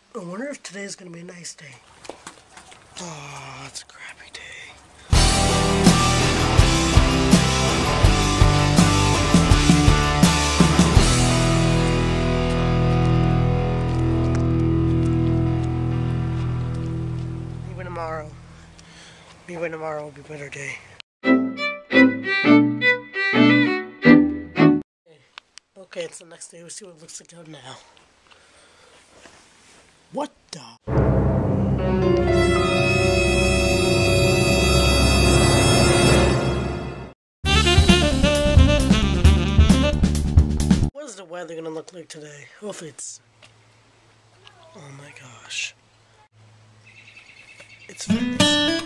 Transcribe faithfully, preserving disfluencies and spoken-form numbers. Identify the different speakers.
Speaker 1: I wonder if today's gonna be a nice day. Oh, it's a crappy day. Maybe tomorrow. Maybe tomorrow will be a better day. Okay, it's the next day. We'll see what it looks like out now. What the? What is the weather gonna look like today? Hopefully it's... Oh my gosh. It's...